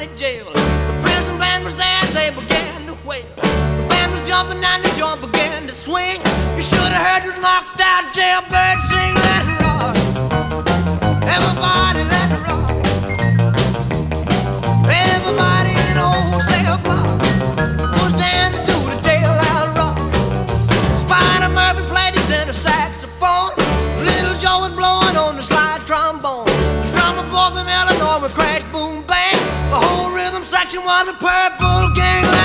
County Jail. The prison band was there, they began to wail. The band was jumping and the joint began to swing. You should have heard this knocked out jailbird sing. Let it rock, everybody let it rock. Everybody in the whole cell block was dancing to the jailhouse rock. Spider Murphy played his tenor saxophone. Little Joe was blowing on the slide trombone. The drummer boy from Illinois would crash, boom, bang. The whole rhythm section was a purple gang.